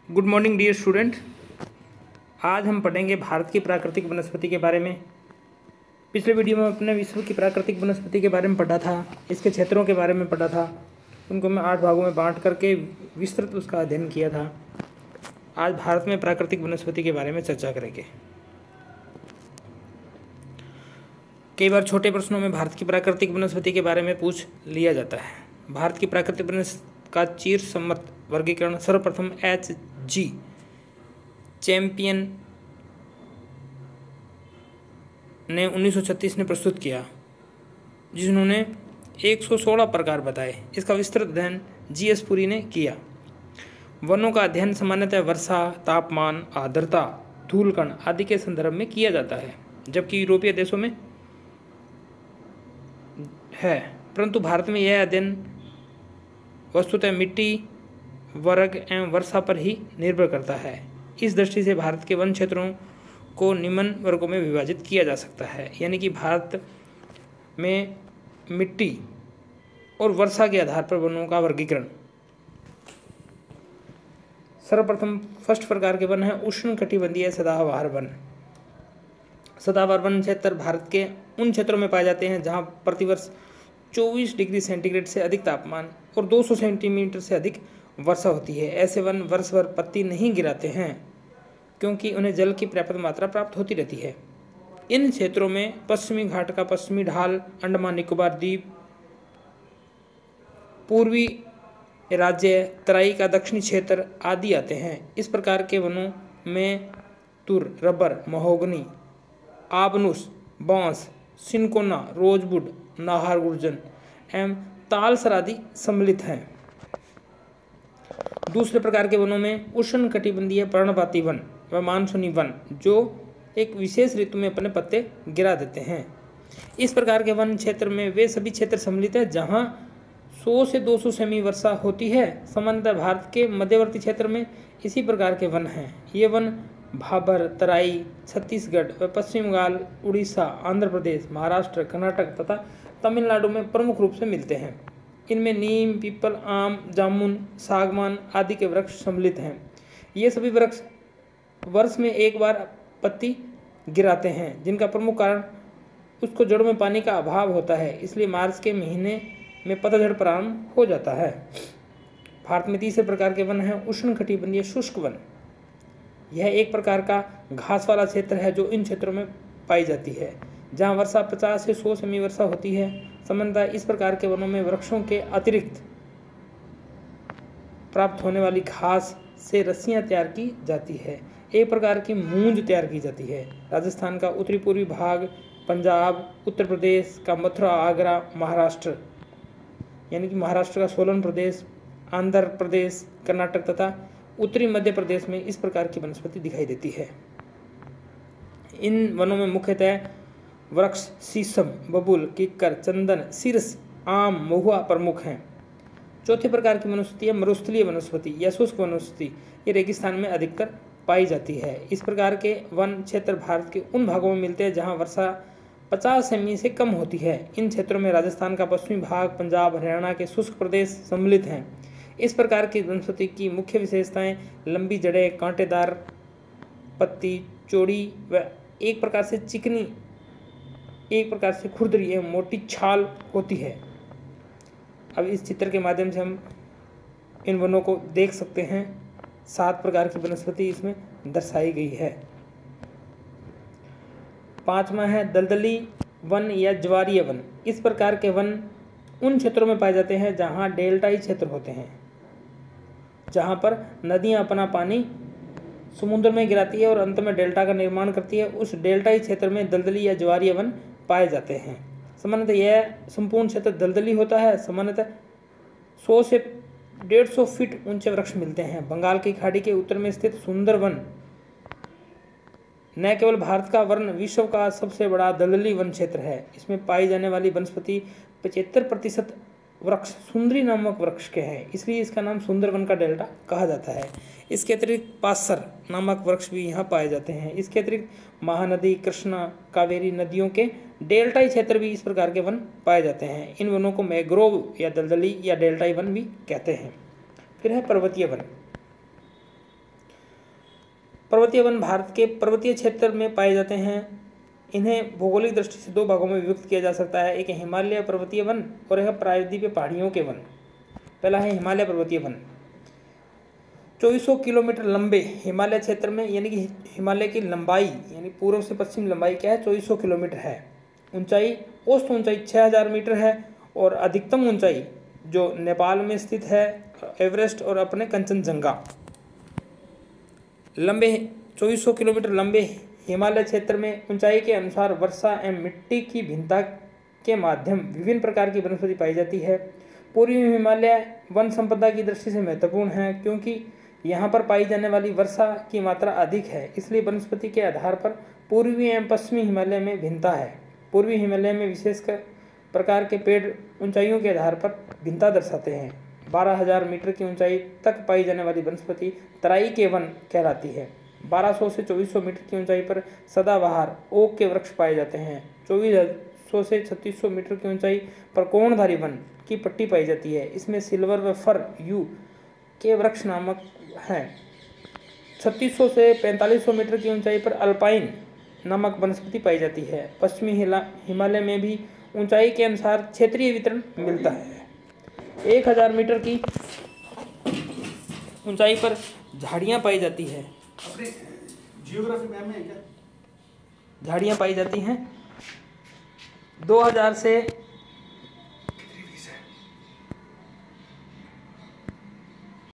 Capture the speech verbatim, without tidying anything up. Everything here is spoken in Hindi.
Good morning dear student. आज हम पढ़ेंगे भारत की प्राकृतिक वनस्पति के बारे में। पिछले वीडियो में अपने विश्व की प्राकृतिक वनस्पति के बारे में पढ़ा था, इसके क्षेत्रों के बारे में पढ़ा था, उनको मैं आठ भागों में बांट करके विस्तृत उसका अध्ययन किया था। आज भारत में प्राकृतिक वनस्पति के बारे में चर्चा करेंगे। कई बार छोटे प्रश्नों में भारत की प्राकृतिक वनस्पति के बारे में पूछ लिया जाता है। भारत की प्राकृतिक वनस्पति का चीर सम्मत वर्गीकरण सर्वप्रथम एच जी चैंपियन ने उन्नीस सौ छत्तीस ने प्रस्तुत किया, जिन्होंने एक सौ सोलह प्रकार बताए। इसका विस्तृत अध्ययन जी एस पुरी ने किया। वनों का अध्ययन सामान्यतः वर्षा, तापमान, आर्द्रता, धूलकण आदि के संदर्भ में किया जाता है, जबकि यूरोपीय देशों में है, परंतु भारत में यह अध्ययन वस्तुतः मिट्टी, वर्ग एवं वर्षा पर ही निर्भर करता है। इस दृष्टि से भारत के वन क्षेत्रों को निम्न वर्गों में विभाजित किया जा सकता है, यानी कि भारत में मिट्टी और वर्षा के आधार पर वनों का वर्गीकरण। सर्वप्रथम फर्स्ट प्रकार के वन है उष्णकटिबंधीय सदाबहार वन। सदाबहार वन क्षेत्र भारत के उन क्षेत्रों में पाए जाते हैं जहां प्रतिवर्ष चौबीस डिग्री सेंटीग्रेड से अधिक तापमान और दो सौ सेंटीमीटर से अधिक वर्षा होती है। ऐसे वन वर्ष भर पत्ती नहीं गिराते हैं, क्योंकि उन्हें जल की पर्याप्त मात्रा प्राप्त होती रहती है। इन क्षेत्रों में पश्चिमी घाट का पश्चिमी ढाल, अंडमान निकोबार द्वीप, पूर्वी राज्य, तराई का दक्षिणी क्षेत्र आदि आते हैं। इस प्रकार के वनों में तुर, रबर, महोगनी, आबनुस, बांस, सिनकोना, रोजवुड, नाहरगुर्जन एवं तालसर आदि सम्मिलित हैं। दूसरे प्रकार के वनों में उष्णकटिबंधीय पर्णपाती वन व मानसूनी वन, जो एक विशेष ऋतु में अपने पत्ते गिरा देते हैं। इस प्रकार के वन क्षेत्र में वे सभी क्षेत्र सम्मिलित हैं जहां सौ से दो सौ सेमी वर्षा होती है। सामान्यतः भारत के मध्यवर्ती क्षेत्र में इसी प्रकार के वन हैं। ये वन भाबर, तराई, छत्तीसगढ़ व पश्चिम बंगाल, उड़ीसा, आंध्र प्रदेश, महाराष्ट्र, कर्नाटक तथा तमिलनाडु में प्रमुख रूप से मिलते हैं। इनमें नीम, पीपल, आम, जामुन, सागवान आदि के वृक्ष सम्मिलित हैं। ये सभी वृक्ष वर्ष में एक बार पत्ती गिराते हैं, जिनका प्रमुख कारण उसको जड़ों में पानी का अभाव होता है। इसलिए मार्च के महीने में पतझड़ प्रारंभ हो जाता है। भारत में तीसरे प्रकार के वन है उष्णकटिबंधीय शुष्क वन। यह एक प्रकार का घास वाला क्षेत्र है जो इन क्षेत्रों में पाई जाती है, जहां वर्षा पचास से सौ सेमी वर्षा होती है। सामान्यतः इस प्रकार के वनों में वृक्षों के अतिरिक्त प्राप्त होने वाली घास से रस्सियां तैयार की जाती है। एक प्रकार की मूंज तैयार की जाती है। राजस्थान का उत्तरी पूर्वी भाग, पंजाब, उत्तर प्रदेश का मथुरा, आगरा, महाराष्ट्र यानी कि महाराष्ट्र का सोलन प्रदेश, आंध्र प्रदेश, कर्नाटक तथा उत्तरी मध्य प्रदेश में इस प्रकार की वनस्पति दिखाई देती है। इन वनों में मुख्यतः वृक्ष शीशम, बबूल, किक्कर, चंदन, सीरस, आम, महुआ प्रमुख हैं। चौथे प्रकार की वनस्पति है मरुस्थलीय वनस्पति या शुष्क वनस्पति। ये रेगिस्तान में अधिकतर पाई जाती है। इस प्रकार के वन क्षेत्र भारत के उन भागों में मिलते हैं जहां वर्षा पचास सेमी से कम होती है। इन क्षेत्रों में राजस्थान का पश्चिमी भाग, पंजाब, हरियाणा के शुष्क प्रदेश सम्मिलित हैं। इस प्रकार की वनस्पति की मुख्य विशेषताएं लंबी जड़ें, कांटेदार पत्ती, चौड़ी व एक प्रकार से चिकनी, एक प्रकार से खुरदरी एवं मोटी छाल होती है। अब इस चित्र के माध्यम से हम इन वनों को देख सकते हैं। सात प्रकार की वनस्पति इसमें दर्शाई गई है। पांचवा है दलदली वन या ज्वारीय वन। इस प्रकार के वन उन क्षेत्रों में पाए जाते हैं जहां डेल्टाई क्षेत्र होते हैं, जहां पर नदियां अपना पानी समुद्र में गिराती है और अंत में डेल्टा का निर्माण करती है। उस डेल्टाई क्षेत्र में दलदली या ज्वारीय वन पाए जाते हैं। सामान्यतः यह संपूर्ण क्षेत्र दलदली होता है। सामान्यतः सौ से डेढ़ सौ फीट ऊंचे वृक्ष मिलते हैं। बंगाल की खाड़ी के उत्तर में स्थित सुंदरवन न केवल भारत का वरन विश्व का सबसे बड़ा दलदली वन क्षेत्र है। इसमें पाई जाने वाली वनस्पति पचहत्तर प्रतिशत वृक्ष सुंदरी नामक वृक्ष के हैं, इसलिए इसका नाम सुंदरवन का डेल्टा कहा जाता है। इसके अतिरिक्त पासर नामक वृक्ष भी यहाँ पाए जाते हैं। इसके अतिरिक्त महानदी, कृष्णा, कावेरी नदियों के डेल्टाई क्षेत्र भी इस प्रकार के वन पाए जाते हैं। इन वनों को मैग्रोव या दलदली या डेल्टाई वन भी कहते हैं। फिर है पर्वतीय वन। पर्वतीय वन भारत के पर्वतीय क्षेत्र में पाए जाते हैं। इन्हें भौगोलिक दृष्टि से दो भागों में विभक्त किया जा सकता है, एक हिमालय पर्वतीय वन और एक प्रायद्वीपीय पहाड़ियों के वन। पहला है हिमालय पर्वतीय वन। चौबीस सौ किलोमीटर लंबे हिमालय क्षेत्र में, यानी कि हिमालय की लंबाई यानी पूर्व से पश्चिम लंबाई क्या है, चौबीस सौ किलोमीटर है। ऊंचाई, औसत ऊंचाई छः हज़ार मीटर है और अधिकतम ऊंचाई जो नेपाल में स्थित है एवरेस्ट और अपने कंचनजंगा। लंबे चौबीस सौ किलोमीटर लंबे हिमालय क्षेत्र में ऊंचाई के अनुसार वर्षा एवं मिट्टी की भिन्नता के माध्यम विभिन्न प्रकार की वनस्पति पाई जाती है। पूर्वी हिमालय वन संपदा की दृष्टि से महत्वपूर्ण है क्योंकि यहाँ पर पाई जाने वाली वर्षा की मात्रा अधिक है, इसलिए वनस्पति के आधार पर पूर्वी एवं पश्चिमी हिमालय में भिन्नता है। पूर्वी हिमालय में विशेषकर प्रकार के पेड़ ऊंचाइयों के आधार पर भिन्नता दर्शाते हैं। बारह हज़ार मीटर की ऊंचाई तक पाई जाने वाली वनस्पति तराई के वन कहलाती है। बारह सौ से चौबीस सौ मीटर की ऊंचाई पर सदाबहार ओक के वृक्ष पाए जाते हैं। चौबीस सौ से छत्तीस सौ मीटर की ऊंचाई पर कोणधारी वन की पट्टी पाई जाती है, इसमें सिल्वर व फर यू के वृक्ष नामक हैं। छत्तीस सौ से पैंतालीस सौ मीटर की ऊंचाई पर अल्पाइन नामक वनस्पति पाई जाती है। पश्चिमी हिमालय में भी ऊंचाई के अनुसार क्षेत्रीय वितरण मिलता है। एक हज़ार मीटर की ऊंचाई पर झाड़ियाँ पाई जाती है। अपने जियोग्राफी मैम में क्या झाड़ियाँ पाई जाती हैं। दो हज़ार से